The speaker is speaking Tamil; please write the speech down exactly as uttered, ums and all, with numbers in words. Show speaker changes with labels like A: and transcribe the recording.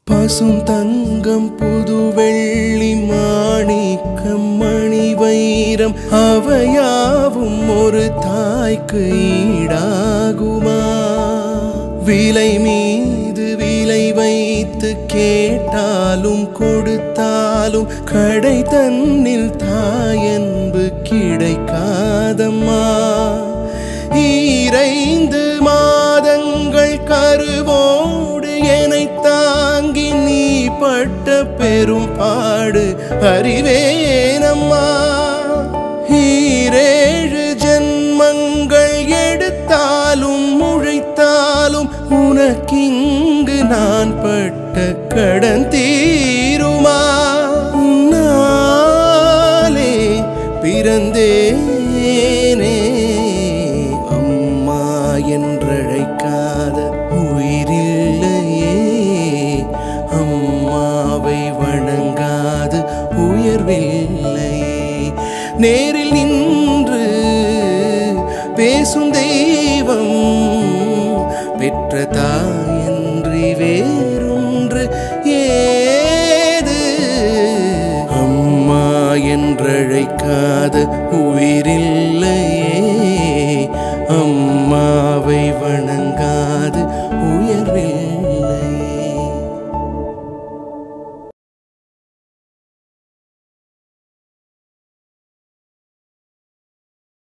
A: பசும் தங்கம் புது வெள்ளி மாணிக்கம் மணி வைரம் அவையாவும் ஒரு தாய்க்கு ஈடாகுமா? விலை மீது விலை வைத்து கேட்டாலும் கொடுத்தாலும் கடை தன்னில் தாயன்பு கிடைக்காதம்மா. ஈரைந்து மாதங்கள் கருவோடு என்னை தாங்கி நீ பட்ட பெரும் பாடு அறிவேனம்மா. ஈரேழு ஜென்மங்கள் எடுத்தாலும் முழைத்தாலும் உனக்கிங்கு நான் பட்ட கடன் தீருமா? உன்னாலே பிறந்தேனே அம்மா என்றழைக்காத உயிரில்லையே. அம்மாவை வணங்காது உயர்வில்லையே. நேரில் நின்று பேசும் தெய்வம்